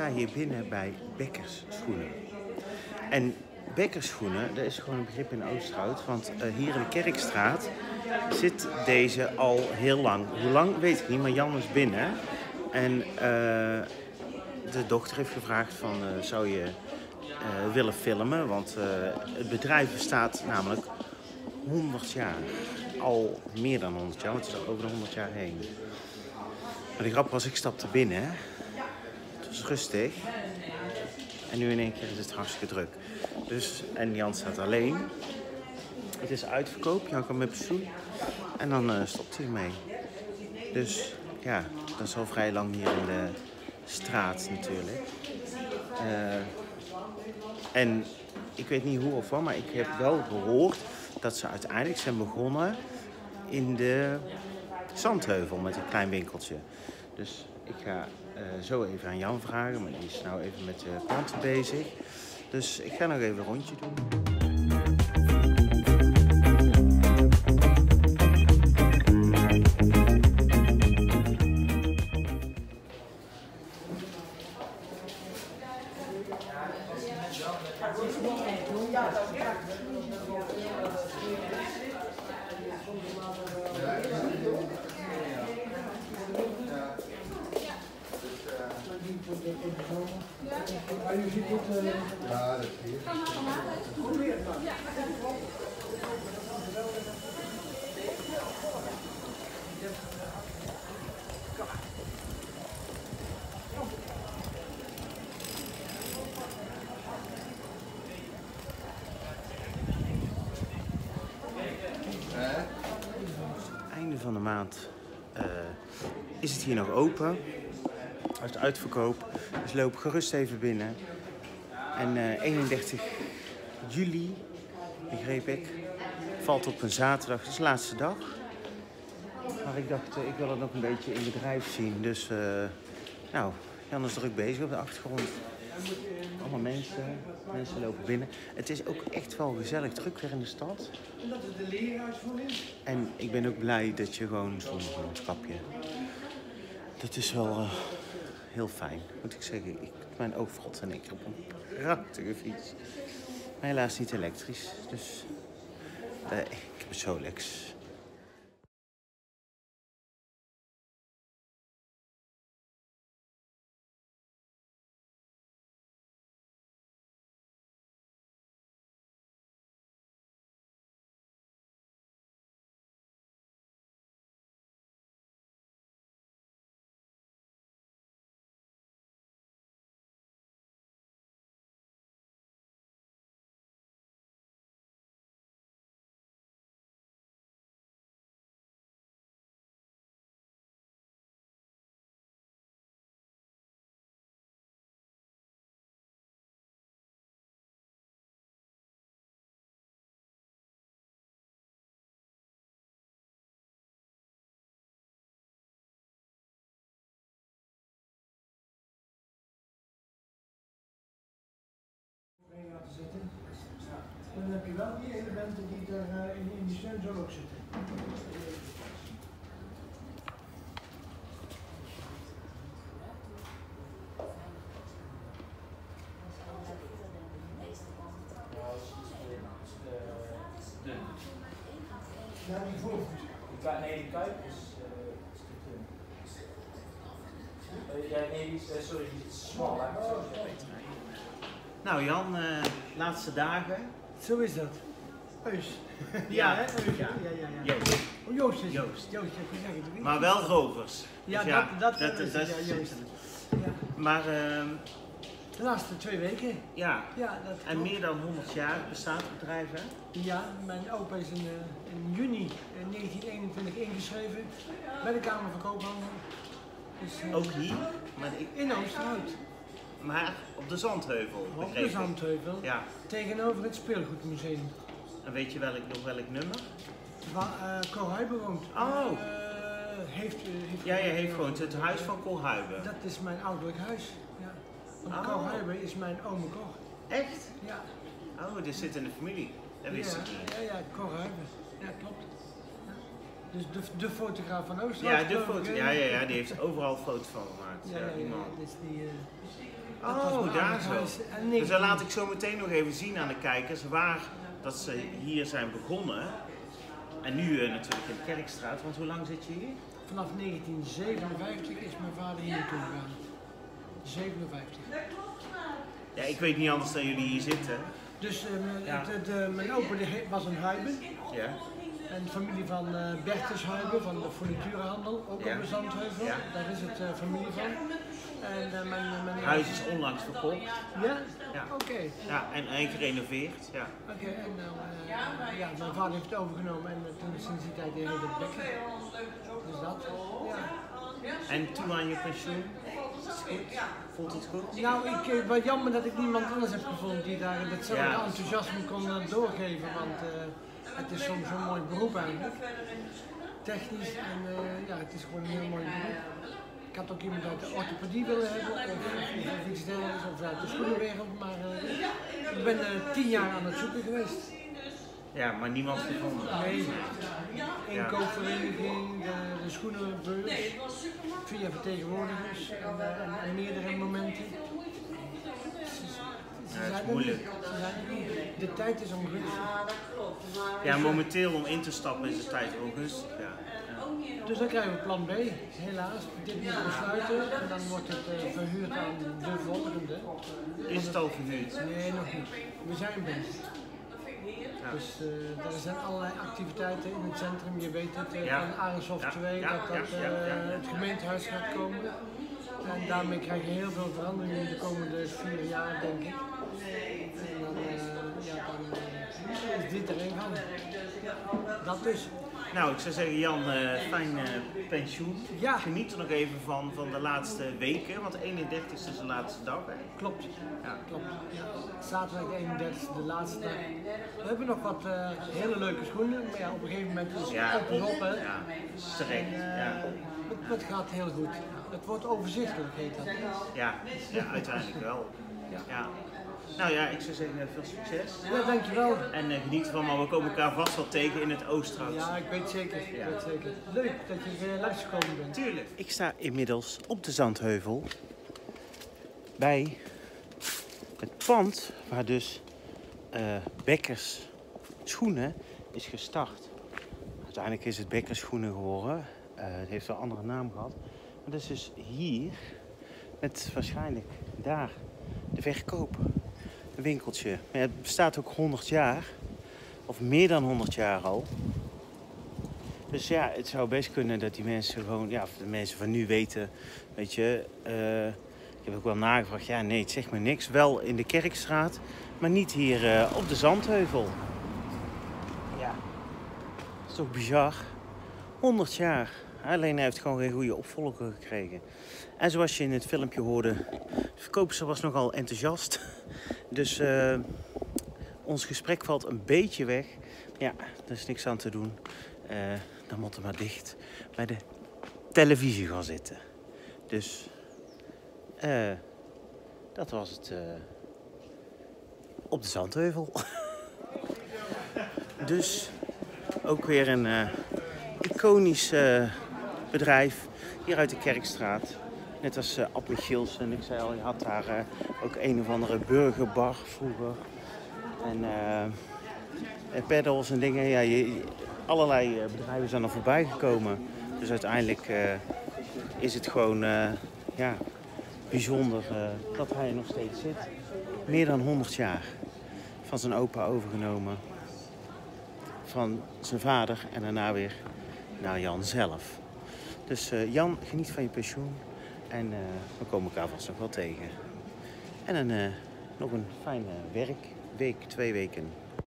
sta hier binnen bij Bekkersschoenen. En Bekkersschoenen, dat is gewoon een begrip in Oosterhout. Want hier in de Kerkstraat zit deze al heel lang. Hoe lang weet ik niet, maar Jan is binnen. En de dochter heeft gevraagd van, zou je willen filmen? Want het bedrijf bestaat namelijk 100 jaar. Al meer dan 100 jaar, want het is over de 100 jaar heen. Maar de grap was, ik stapte binnen. Het was rustig. En nu in één keer is het hartstikke druk. Dus, en Jan staat alleen. Het is uitverkoop, Jan kan met pensioen. En dan stopt hij ermee. Dus ja, dat is al vrij lang hier in de straat natuurlijk. En ik weet niet hoe of wat, maar ik heb wel gehoord dat ze uiteindelijk zijn begonnen in de Zandheuvel met een klein winkeltje. Dus ik ga zo even aan Jan vragen, maar die is nou even met de klanten bezig. Dus ik ga nog even een rondje doen. Einde van de maand is het hier nog open. Het is uitverkoop, dus loop gerust even binnen. En 31 juli, begreep ik, valt op een zaterdag, dat is de laatste dag. Maar ik dacht, ik wil het nog een beetje in bedrijf zien. Dus, nou, Jan is druk bezig op de achtergrond. Allemaal mensen lopen binnen. Het is ook echt wel gezellig druk weer in de stad. En ik ben ook blij dat je gewoon zo'n mondkapje... Dat is wel heel fijn, moet ik zeggen. Mijn oog valt en ik heb een prachtige fiets. Maar helaas niet elektrisch, dus ik heb het zo lekker. Laten zitten. Dan heb je wel die elementen die er in die steun zullen ook zitten. Ja, die voorvoet. Nee, die kuip is te dun. Ja, nee, sorry, die is smal. Nou Jan, laatste dagen. Zo is dat. Eus. Ja, hè? Eus. Ja. Joost. Oh, Joost is Joost. Joost, heb je gezegd. Maar wel rovers. Ja, Dus dat is het, ja, Joost. Ja. Maar De laatste 2 weken. ja, Dat en klopt. meer dan 100 jaar bestaat het bedrijf, hè? Ja, mijn opa is in juni 1921 ingeschreven bij de Kamer van Koophandel. Dus, Ook hier, in Oosterhout. maar op de Zandheuvel, Op begreep de ik. Zandheuvel, Ja, tegenover het speelgoedmuseum. en weet je nog welk nummer? Waar Cor Huyber woont. Oh. Ja, je heeft gewoon het huis van Cor Huyber. Dat is mijn ouderlijk huis. Ja. Want Cor Huyber is mijn ome Cor. Echt? Ja. Oh, dit zit in de familie. Dat wist ik niet. Ja, Cor Huyber. Ja, klopt. Ja. Dus de fotograaf van Oosterhout. Ja, die heeft overal foto's van gemaakt. Die man. Dus die, Oh, daar zo. En Dus dan laat ik zo meteen nog even zien aan de kijkers waar dat ze hier zijn begonnen. En nu natuurlijk in de Kerkstraat, want hoe lang zit je hier? Vanaf 1957 is mijn vader hier naartoe gegaan. 57. Ja, ik weet niet anders dan jullie hier zitten. Dus mijn opa was een Huyben. Ja. En de familie van Bertus Huyben van de furniturenhandel, ook op de Zandheuvel. Ja. Daar is het familie van. En mijn Huis is onlangs verkocht. Ja? Ja. Oké. Ja, en gerenoveerd. Ja. Oké, en mijn vader heeft het overgenomen en toen sinds die tijd heette het Bekker. Dus dat, ja. En toen aan je pensioen? Voelt het goed? Nou, wat jammer dat ik niemand anders heb gevonden die daar datzelfde enthousiasme kon doorgeven, want het is soms zo'n mooi beroep eigenlijk. Technisch en het is gewoon een heel mooi beroep. Ik had ook iemand uit de orthopedie willen hebben, of iets dergelijks, of uit de schoenenwereld, maar ik ben 10 jaar aan het zoeken geweest. Ja, maar niemand gevonden. Nee, inkoopvereniging, de schoenenbeurs, via vertegenwoordigers en meerdere momenten. Het is moeilijk. De tijd is ongunstig. Ja, momenteel om in te stappen is de tijd ongunstig. Ja. Dus dan krijgen we plan B, helaas. Dit moeten we sluiten en dan wordt het verhuurd aan de volgende. Is het al verhuurd? Nee, nog niet. We zijn bezig. Ja. Dus er zijn allerlei activiteiten in het centrum. Je weet het, van Arendshof 2, het gemeentehuis gaat komen. En daarmee krijg je heel veel veranderingen in de komende 4 jaar, denk ik. En dan is dit erin van. Dat dus. Nou, ik zou zeggen Jan, fijn pensioen. Ja. Geniet er nog even van de laatste weken, want 31 is de laatste dag. Hè? Klopt. Ja. Klopt. Ja. Zaterdag 31 de laatste dag. We hebben nog wat hele leuke schoenen, maar ja, op een gegeven moment is het op en op. Hè. Ja, terecht. Het gaat heel goed. Het wordt overzichtelijk, heet dat. Ja, uiteindelijk wel. Ja. Nou ja, ik zou zeggen veel succes. Ja, dankjewel. En geniet ervan, maar we komen elkaar vast wel tegen in het Oosterhout. Ja, ik weet zeker. Leuk dat je weer langsgekomen bent. Tuurlijk. Ik sta inmiddels op de Zandheuvel bij het pand waar dus Bekkers Schoenen is gestart. Uiteindelijk is het Bekkers Schoenen geworden. Het heeft wel een andere naam gehad. Maar dat is dus hier met waarschijnlijk daar de verkoop. Een winkeltje. Maar het bestaat ook 100 jaar. Of meer dan 100 jaar al. Dus ja, het zou best kunnen dat die mensen gewoon... Ja, de mensen van nu weten... Weet je... ik heb ook wel nagevraagd. Ja, nee, het zegt me niks. Wel in de Kerkstraat. Maar niet hier op de Zandheuvel. Ja. Dat is toch bizar. 100 jaar. Alleen hij heeft gewoon geen goede opvolger gekregen. En zoals je in het filmpje hoorde, de verkoopster was nogal enthousiast. Dus ons gesprek valt een beetje weg. Ja, er is niks aan te doen. Dan moet er maar dicht bij de televisie gaan zitten. Dus dat was het op de Zandheuvel. Dus ook weer een iconisch bedrijf hier uit de Kerkstraat. Net als Ab Michiels. En ik zei al, je had daar ook een of andere burgerbar vroeger. En pedals en dingen. Ja, allerlei bedrijven zijn er voorbij gekomen. Dus uiteindelijk is het gewoon bijzonder dat hij er nog steeds zit. Meer dan 100 jaar. Van zijn opa overgenomen. Van zijn vader en daarna weer naar Jan zelf. Dus Jan, geniet van je pensioen. En we komen elkaar vast nog wel tegen. En nog een fijne werkweek, 2 weken.